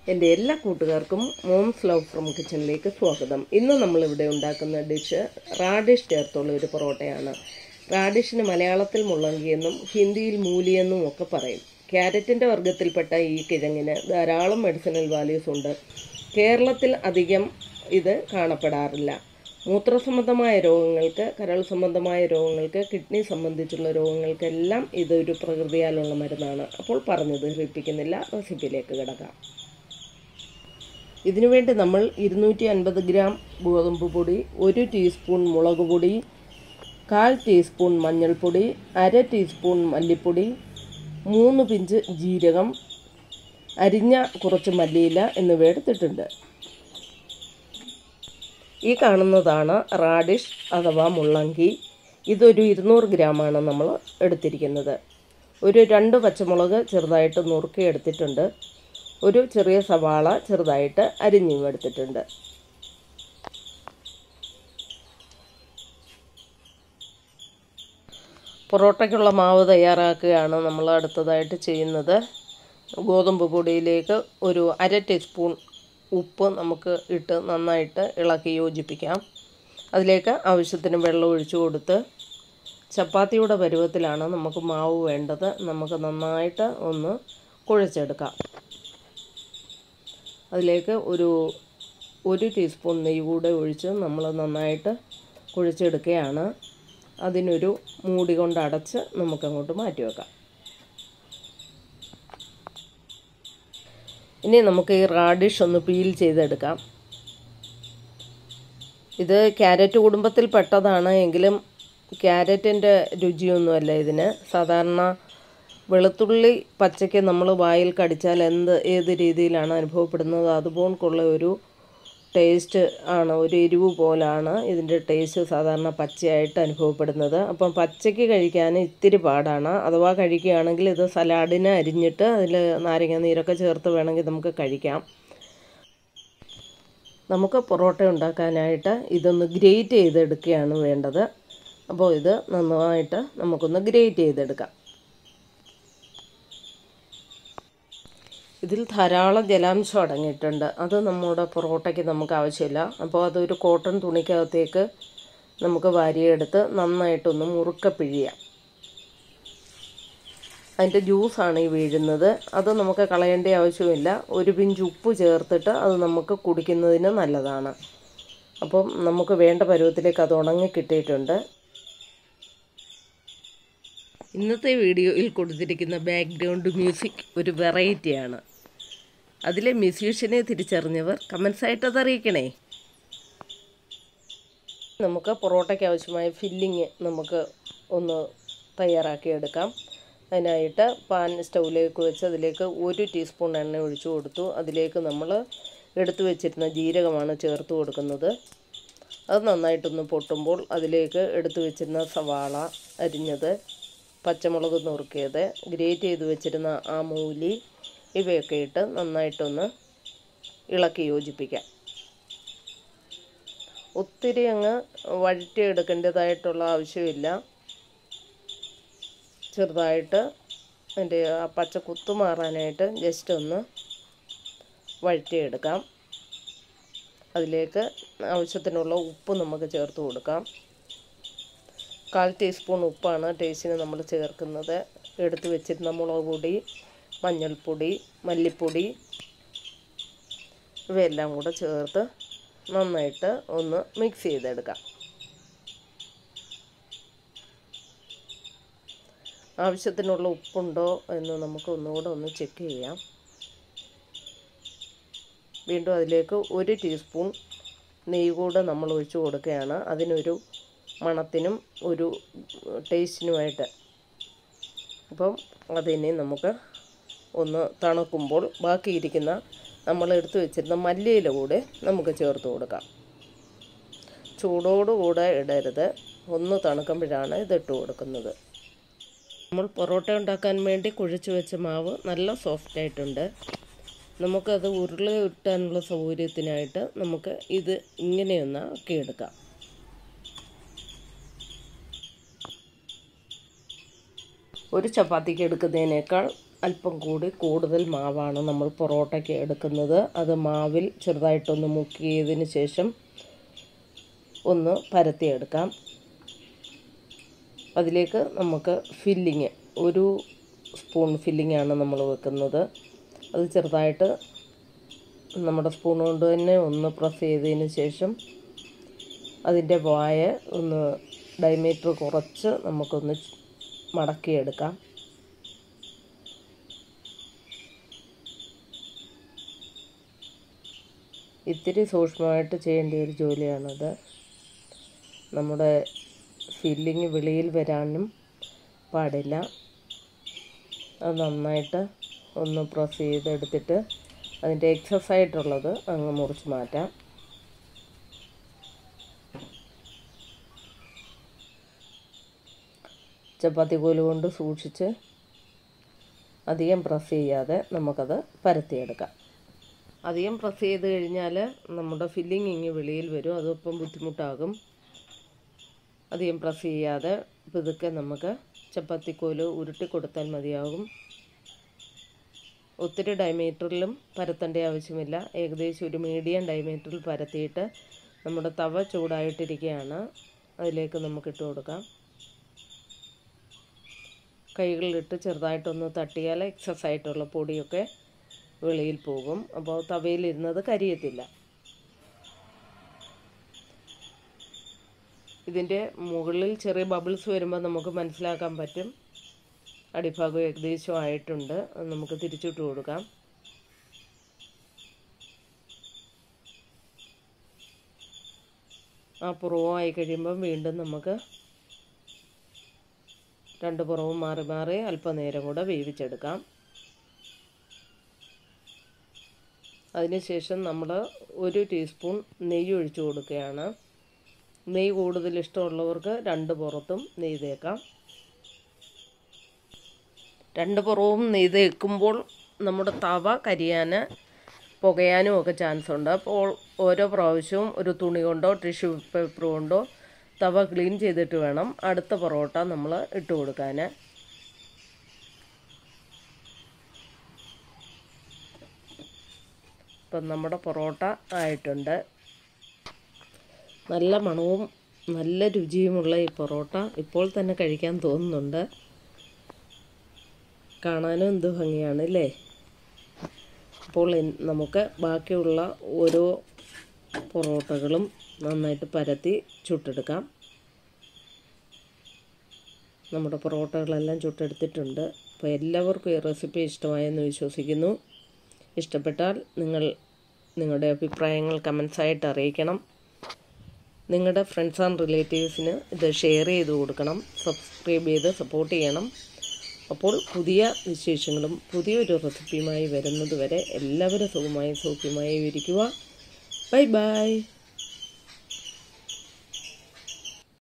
എൻ്റെ എല്ലാ കൂട്ടുകാർക്കും മോംസ് ലവ് ഫ്രം കിച്ചണിലേക്ക് സ്വാഗതം. ഇന്ന് നമ്മളിവിടെ ഉണ്ടാക്കുന്ന ഡിഷ് റാഡിഷ് ചേർത്തുള്ള ഒരു പൊറോട്ടയാണ്. റാഡിഷിന് മലയാളത്തിൽ മുള്ളങ്കിയെന്നും ഹിന്ദിയിൽ മൂലിയെന്നും ഒക്കെ പറയും. ക്യാരറ്റിൻ്റെ വർഗ്ഗത്തിൽപ്പെട്ട ഈ കിഴങ്ങിന് ധാരാളം മെഡിസിനൽ വാല്യൂസ് ഉണ്ട്. കേരളത്തിൽ അധികം ഇത് കാണപ്പെടാറില്ല. മൂത്രസംബന്ധമായ രോഗങ്ങൾക്ക്, കരൾ സംബന്ധമായ രോഗങ്ങൾക്ക്, കിഡ്നി സംബന്ധിച്ചുള്ള രോഗങ്ങൾക്കെല്ലാം ഇതൊരു പ്രകൃതിയാലുള്ള മരുന്നാണ്. അപ്പോൾ പറഞ്ഞത് ദീർഘിപ്പിക്കുന്നില്ല, റെസിപ്പിയിലേക്ക് കിടക്കാം. ഇതിനുവേണ്ടി നമ്മൾ 250 ഗ്രാം ഗോതമ്പ് പൊടി, 1 ടീസ്പൂൺ മുളക് പൊടി, 1/4 ടീസ്പൂൺ മഞ്ഞൾപ്പൊടി, 1/2 ടീസ്പൂൺ മല്ലിപ്പൊടി, 3 പിഞ്ച് ജീരകം, അരിഞ്ഞ കുറച്ച് മല്ലിയില എന്നിവ എടുത്തിട്ടുണ്ട്. ഈ കാണുന്നതാണ് റാഡിഷ് അഥവാ മുള്ളങ്കി. ഇതൊരു 200 ഗ്രാമാണ് നമ്മൾ എടുത്തിരിക്കുന്നത്. ഒരു 2 പച്ചമുളക് ചെറുതായിട്ട് നുറുക്കി എടുത്തിട്ടുണ്ട്. ഒരു ചെറിയ സവാള ചെറുതായിട്ട് അരിഞ്ഞും എടുത്തിട്ടുണ്ട്. പൊറോട്ടയ്ക്കുള്ള മാവ് തയ്യാറാക്കുകയാണ് നമ്മൾ അടുത്തതായിട്ട് ചെയ്യുന്നത്. ഗോതമ്പ് പൊടിയിലേക്ക് ഒരു 1/2 ടീസ്പൂൺ ഉപ്പ് നമുക്ക് ഇട്ട് നന്നായിട്ട് ഇളക്കി യോജിപ്പിക്കാം. അതിലേക്ക് ആവശ്യത്തിന് വെള്ളം ഒഴിച്ചു കൊടുത്ത് ചപ്പാത്തിയുടെ പരുവത്തിലാണ് നമുക്ക് മാവ് വേണ്ടത്. നമുക്ക് നന്നായിട്ട് ഒന്ന് കുഴച്ചെടുക്കാം. അതിലേക്ക് ഒരു ടീസ്പൂൺ നെയ്യ് കൂടെ ഒഴിച്ച് നമ്മൾ നന്നായിട്ട് കുഴച്ചെടുക്കുകയാണ്. അതിനൊരു മൂടി കൊണ്ട് അടച്ച് നമുക്കങ്ങോട്ട് മാറ്റി വെക്കാം. ഇനി നമുക്ക് ഈ റാഡിഷ് ഒന്ന് പീൽ ചെയ്തെടുക്കാം. ഇത് ക്യാരറ്റ് കുടുംബത്തിൽ പെട്ടതാണ് എങ്കിലും ക്യാരറ്റിൻ്റെ രുചിയൊന്നുമല്ല ഇതിന്. സാധാരണ വെളുത്തുള്ളി പച്ചയ്ക്ക് നമ്മൾ വായിൽ കടിച്ചാൽ ഏത് രീതിയിലാണ് അനുഭവപ്പെടുന്നത് അതുപോലുള്ള ഒരു ടേസ്റ്റ് ആണ്, ഒരു എരിവ് പോലാണ് ഇതിൻ്റെ ടേസ്റ്റ് സാധാരണ പച്ചയായിട്ട് അനുഭവപ്പെടുന്നത്. അപ്പം പച്ചയ്ക്ക് കഴിക്കാൻ ഇത്തിരി പാടാണ്. അഥവാ കഴിക്കുകയാണെങ്കിൽ ഇത് സലാഡിന് അരിഞ്ഞിട്ട് അതിൽ നാരങ്ങ നീരൊക്കെ ചേർത്ത് വേണമെങ്കിൽ നമുക്ക് കഴിക്കാം. നമുക്ക് പൊറോട്ട ഉണ്ടാക്കാനായിട്ട് ഇതൊന്ന് ഗ്രേറ്റ് ചെയ്തെടുക്കുകയാണ് വേണ്ടത്. അപ്പോൾ ഇത് നന്നായിട്ട് നമുക്കൊന്ന് ഗ്രേറ്റ് ചെയ്തെടുക്കാം. ഇതിൽ ധാരാളം ജലാംശം അടങ്ങിയിട്ടുണ്ട്. അത് നമ്മുടെ പൊറോട്ടയ്ക്ക് നമുക്ക് ആവശ്യമില്ല. അപ്പോൾ അതൊരു കോട്ടൺ തുണിക്കകത്തേക്ക് നമുക്ക് വാരിയെടുത്ത് നന്നായിട്ടൊന്ന് മുറുക്ക പിഴിയാം. അതിൻ്റെ ജ്യൂസാണ് ഈ വീഴുന്നത്. അത് നമുക്ക് കളയേണ്ട ആവശ്യമില്ല. ഒരു പിഞ്ച് ഉപ്പ് ചേർത്തിട്ട് അത് നമുക്ക് കുടിക്കുന്നതിന് നല്ലതാണ്. അപ്പം നമുക്ക് വേണ്ട പരുവത്തിലേക്ക് അത് ഉണങ്ങി കിട്ടിയിട്ടുണ്ട്. ഇന്നത്തെ വീഡിയോയിൽ കൊടുത്തിരിക്കുന്ന ബാക്ക്ഗ്രൗണ്ട് മ്യൂസിക് ഒരു വെറൈറ്റിയാണ്. അതിലെ മ്യൂസീഷ്യനെ തിരിച്ചറിഞ്ഞവർ കമൻസായിട്ട് അത് അറിയിക്കണേ. നമുക്ക് പൊറോട്ടയ്ക്ക് ആവശ്യമായ ഫില്ലിങ് നമുക്ക് ഒന്ന് തയ്യാറാക്കിയെടുക്കാം. അതിനായിട്ട് പാൻ സ്റ്റൗവിലേക്ക് വെച്ച് അതിലേക്ക് 1 ടീസ്പൂൺ എണ്ണ ഒഴിച്ചു കൊടുത്തു. അതിലേക്ക് നമ്മൾ എടുത്തു വെച്ചിരുന്ന ജീരകമാണ് ചേർത്ത് കൊടുക്കുന്നത്. അത് നന്നായിട്ടൊന്ന് പൊട്ടുമ്പോൾ അതിലേക്ക് എടുത്തു വെച്ചിരുന്ന സവാള അരിഞ്ഞത്, പച്ചമുളക് നുറുക്കിയത്, ഗ്രേറ്റ് ചെയ്ത് വെച്ചിരുന്ന ആ മൂലി ഇവയൊക്കെ ഇട്ട് നന്നായിട്ടൊന്ന് ഇളക്കി യോജിപ്പിക്കാം. ഒത്തിരി അങ്ങ് വഴറ്റിയെടുക്കേണ്ടതായിട്ടുള്ള ആവശ്യമില്ല. ചെറുതായിട്ട് അതിൻ്റെ ആ പച്ച കുത്തു മാറാനായിട്ട് ജസ്റ്റ് ഒന്ന് വഴറ്റിയെടുക്കാം. അതിലേക്ക് ആവശ്യത്തിനുള്ള ഉപ്പ് നമുക്ക് ചേർത്ത് കൊടുക്കാം. 1/4 ടീസ്പൂൺ ഉപ്പാണ് ടേസ്റ്റിന് നമ്മൾ ചേർക്കുന്നത്. എടുത്തു വെച്ചിരുന്ന മുളക് പൊടി, മഞ്ഞൾപ്പൊടി, മല്ലിപ്പൊടി ഇവയെല്ലാം കൂടെ ചേർത്ത് നന്നായിട്ട് ഒന്ന് മിക്സ് ചെയ്തെടുക്കാം. ആവശ്യത്തിനുള്ള ഉപ്പുണ്ടോ എന്ന് നമുക്ക് ഒന്നുകൂടെ ഒന്ന് ചെക്ക് ചെയ്യാം. വീണ്ടും അതിലേക്ക് 1 ടീസ്പൂൺ നെയ്യ് കൂടെ നമ്മൾ ഒഴിച്ചു കൊടുക്കുകയാണ്. അതിനൊരു മണത്തിനും ഒരു ടേസ്റ്റിനുമായിട്ട്. അപ്പം അതിനെ നമുക്ക് ഒന്ന് തണുക്കുമ്പോൾ ബാക്കിയിരിക്കുന്ന നമ്മൾ എടുത്തു വെച്ചിരുന്ന മല്ലിയില കൂടെ നമുക്ക് ചേർത്ത് കൊടുക്കാം. ചൂടോടുകൂടെ ഇടരുത്, ഒന്ന് തണുക്കുമ്പോഴാണ് ഇതിട്ട് കൊടുക്കുന്നത്. നമ്മൾ പൊറോട്ട ഉണ്ടാക്കാൻ വേണ്ടി കുഴച്ച് വെച്ച മാവ് നല്ല സോഫ്റ്റായിട്ടുണ്ട്. നമുക്കത് ഉരുളയിട്ടാനുള്ള സൗകര്യത്തിനായിട്ട് നമുക്ക് ഇത് ഇങ്ങനെയൊന്ന് ആക്കിയെടുക്കാം. ഒരു ചപ്പാത്തിക്ക് എടുക്കുന്നതിനേക്കാൾ അല്പം കൂടി കൂടുതൽ മാവാണ് നമ്മൾ പൊറോട്ടയ്ക്ക് എടുക്കുന്നത്. അത് മാവിൽ ചെറുതായിട്ടൊന്ന് മുക്കിയതിന് ശേഷം ഒന്ന് പരത്തിയെടുക്കാം. അതിലേക്ക് നമുക്ക് ഫില്ലിങ് 1 സ്പൂൺ ഫില്ലിങ്ങാണ് നമ്മൾ വെക്കുന്നത്. അത് ചെറുതായിട്ട് നമ്മുടെ സ്പൂൺ കൊണ്ട് തന്നെ ഒന്ന് പ്രസ് ചെയ്തതിന് ശേഷം അതിൻ്റെ വായ ഒന്ന് ഡയമീറ്റർ കുറച്ച് നമുക്കൊന്ന് മടക്കിയെടുക്കാം. ഇത്തിരി സൂക്ഷ്മമായിട്ട് ചെയ്യേണ്ട ഒരു ജോലിയാണത്. നമ്മുടെ ഫില്ലിങ് വെളിയിൽ വരാനും പാടില്ല. അത് നന്നായിട്ട് ഒന്ന് പ്രസ് ചെയ്തെടുത്തിട്ട് അതിൻ്റെ എക്സസ് ആയിട്ടുള്ളത് അങ്ങ് മുറിച്ച് മാറ്റാം. ചപ്പാത്തി കോല് കൊണ്ട് സൂക്ഷിച്ച് അധികം പ്രസ് ചെയ്യാതെ നമുക്കത് പരത്തിയെടുക്കാം. അധികം പ്രസ് ചെയ്ത് കഴിഞ്ഞാൽ നമ്മുടെ ഫില്ലിങ് ഇങ്ങ് വെളിയിൽ വരും. അതിപ്പം ബുദ്ധിമുട്ടാകും. അധികം പ്രസ് ചെയ്യാതെ പതുക്കെ നമുക്ക് ചപ്പാത്തിക്കോല് ഉരുട്ടി കൊടുത്താൽ മതിയാകും. ഒത്തിരി ഡയമീറ്ററിലും പരത്തേണ്ട ആവശ്യമില്ല. ഏകദേശം ഒരു മീഡിയം ഡയമീറ്ററിൽ പരത്തിയിട്ട് നമ്മുടെ തവ ചൂടായിട്ടിരിക്കുകയാണ്. അതിലേക്ക് നമുക്ക് ഇട്ട് കൊടുക്കാം. കൈകളിലിട്ട് ചെറുതായിട്ടൊന്ന് തട്ടിയാൽ എക്സസ് ആയിട്ടുള്ള പൊടിയൊക്കെ വെളിയിൽ പോകും. അപ്പോൾ തവയിലിരുന്നത് കരിയത്തില്ല. ഇതിൻ്റെ മുകളിൽ ചെറിയ ബബിൾസ് വരുമ്പോൾ നമുക്ക് മനസ്സിലാക്കാൻ പറ്റും അടിഭാഗം ഏകദേശം ആയിട്ടുണ്ട്. അത് നമുക്ക് തിരിച്ചിട്ട് കൊടുക്കാം. ആ പുറവുമായി കഴിയുമ്പം വീണ്ടും നമുക്ക് 2 പുറവും മാറി മാറി അല്പനേരം കൂടെ വേവിച്ചെടുക്കാം. അതിനുശേഷം നമ്മൾ 1 ടീസ്പൂൺ നെയ്യ് ഒഴിച്ചു കൊടുക്കുകയാണ്. നെയ്യ് കൂടുതൽ ഇഷ്ടമുള്ളവർക്ക് 2 പുറത്തും നെയ്യ് തേക്കാം. 2 പുറവും നെയ്യ് തേക്കുമ്പോൾ നമ്മുടെ തവ കരിയാൻ പുകയാനും ഒക്കെ ചാൻസ് ഉണ്ട്. അപ്പോൾ ഓരോ പ്രാവശ്യവും ഒരു തുണി കൊണ്ടോ ടിഷ്യൂ പേപ്പർ കൊണ്ടോ തവ ക്ലീൻ ചെയ്തിട്ട് വേണം അടുത്ത പൊറോട്ട നമ്മൾ ഇട്ട് കൊടുക്കാൻ. ഇപ്പം നമ്മുടെ പൊറോട്ട ആയിട്ടുണ്ട്. നല്ല മണവും നല്ല രുചിയുമുള്ള ഈ പൊറോട്ട ഇപ്പോൾ തന്നെ കഴിക്കാൻ തോന്നുന്നുണ്ട്. കാണാനും എന്ത് ഭംഗിയാണ് അല്ലേ? അപ്പോൾ നമുക്ക് ബാക്കിയുള്ള ഓരോ പൊറോട്ടകളും നന്നായിട്ട് പരത്തി ചുട്ടെടുക്കാം. നമ്മുടെ പൊറോട്ടകളെല്ലാം ചുട്ടെടുത്തിട്ടുണ്ട്. അപ്പോൾ എല്ലാവർക്കും ഈ റെസിപ്പി ഇഷ്ടമായെന്ന് വിശ്വസിക്കുന്നു. ഇഷ്ടപ്പെട്ടാൽ നിങ്ങളുടെ അഭിപ്രായങ്ങൾ കമൻസായിട്ട് അറിയിക്കണം. നിങ്ങളുടെ ഫ്രണ്ട്സ് ആൻഡ് റിലേറ്റീവ്സിന് ഇത് ഷെയർ ചെയ്ത് കൊടുക്കണം. സബ്സ്ക്രൈബ് ചെയ്ത് സപ്പോർട്ട് ചെയ്യണം. അപ്പോൾ പുതിയ വിശേഷങ്ങളും പുതിയൊരു റെസിപ്പിയുമായി വരുന്നത് വരെ എല്ലാവരും സുഖമായി സൗഖ്യമായി ഇരിക്കുക. Bye by.